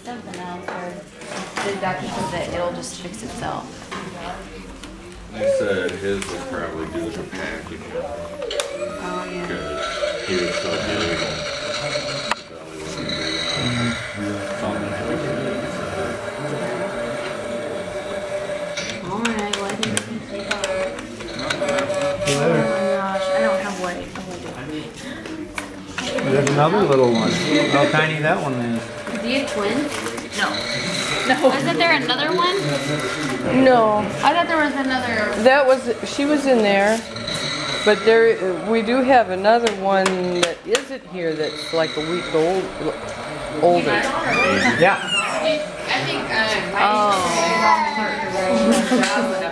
something else, or the doctor said that it'll just fix itself. They said his was probably due to packing. Oh, yeah. Because he was so big and his belly wasn't big enough. Something had to get in. Alright, well, I think we can take off. See you Oh later. my gosh, I don't have white. There's another little one. How tiny that one is. Is he a twin? No. No. Isn't there another one? No, I thought there was another. that was, she was in there, but there, we do have another one that isn't here that's like a week older. Yeah. I think Oh.